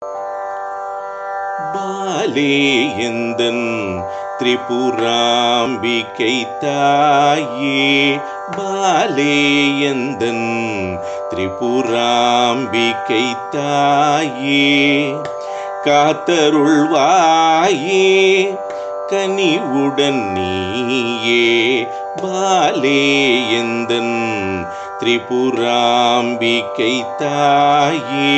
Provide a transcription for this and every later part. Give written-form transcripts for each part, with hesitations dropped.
பாலே எந்தன் திரிபுராம்பிகை தாயே, பாலே எந்தன் திரிபுராம்பிகை தாயே, காத்தருள்வாயே கனிவுடன் நீயே, பாலே எந்தன் திரிபுராம்பிகை தாயே,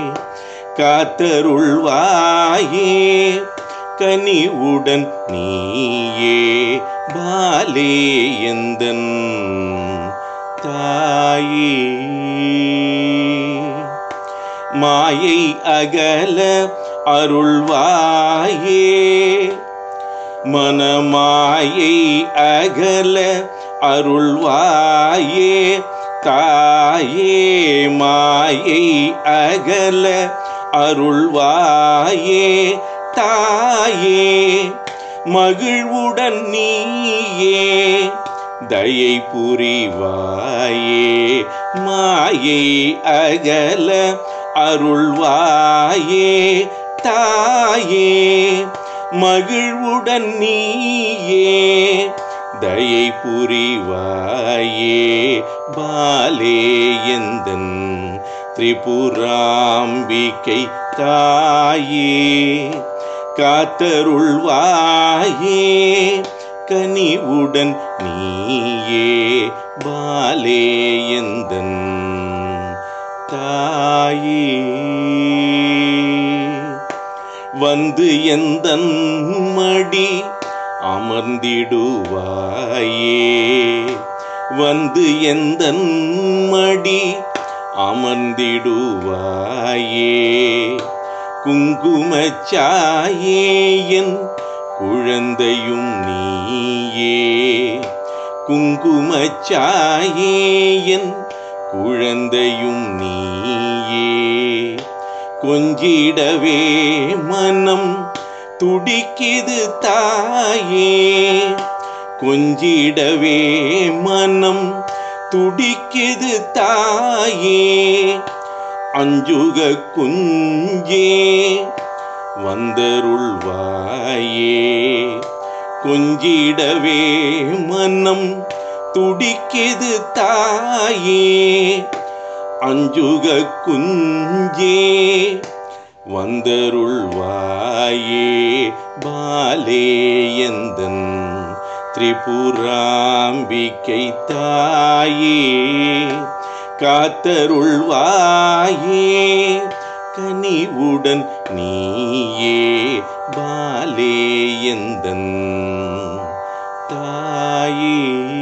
காத்தருள்வாயே கனிவுடன் நீயே, பாலே எந்தன் தாயே. மாயை அகல அருள்வாயே, மனமாயை அகல அருள்வாயே தாயே, மாயை அகல அருள்வாயே தாயே, மகிழ்வுடன் நீயே தயை புரிவாயே, மாயை அகல அருள்வாயே தாயே, மகிழ்வுடன் நீயே தயை புரிவாயே, பாலே எந்தன் திரிபுராம்பிகை தாயே, காத்தருள்வாயே கனிவுடன் நீயே, பாலே எந்தன் தாயே. வந்து எந்தன் மடி அமர்ந்திடுவாயே, வந்து எந்தன் மடி அமர்ந்திடுவாயே, குங்குமச்சாயே என் குழந்தையும் நீயே, குங்குமச்சாயே என் குழந்தையும் நீயே, கொஞ்சிடவே மனம் துடிக்கிது தாயே, கொஞ்சிடவே மனம் துடிக்கிது தாயே, அஞ்சுக குஞ்சே வந்தருள்வாயே, கொஞ்சிடவே மனம் துடிக்கிது தாயே, அஞ்சுக குஞ்சே வந்தருள்வாயே, பாலே எந்தன் திரிபுராம்பிகை தாயே, காத்தருள்வாயே கனிவுடன் நீயே, பாலே எந்தன் தாயே.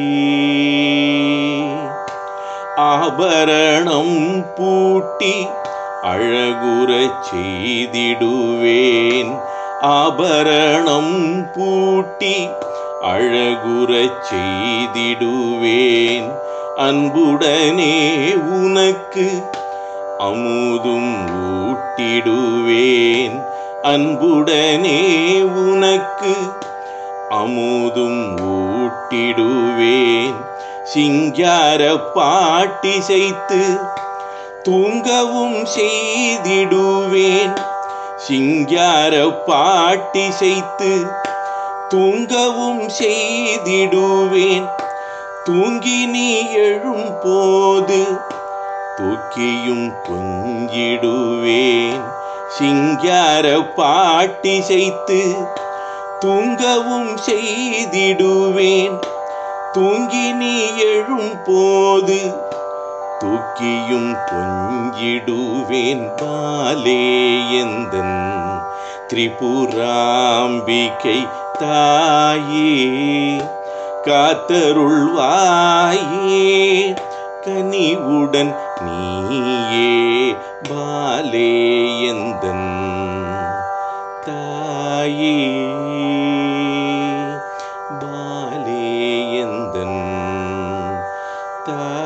ஆபரணம் பூட்டி அழகுறச் செய்திடுவேன், ஆபரணம் பூட்டி அழகுறச் செய்திடுவேன், அன்புடனே உனக்கு அமுதும் ஊட்டிடுவேன், அன்புடனே உனக்கு அமுதும் ஊட்டிடுவேன், சிங்கார பாட்டிசைத்து தூங்கவும் செய்திடுவேன், சிங்கார பாட்டிசைத்து தூங்கவும் செய்திடுவேன், தூங்கி நீ எழும் போது தூக்கியும் கொஞ்சிடுவேன், சிங்கார பாட்டிசைத்து தூங்கவும் செய்திடுவேன், தூங்கி நீ எழும் போது தூக்கியும் கொஞ்சிடுவேன், பாலே எந்தன் திரிபுராம்பிகை தாயே, காத்தருள்வாயே கனிவுடன் நீயே, பாலே எந்தன் தாயே, பாலே எந்தன் தாயே.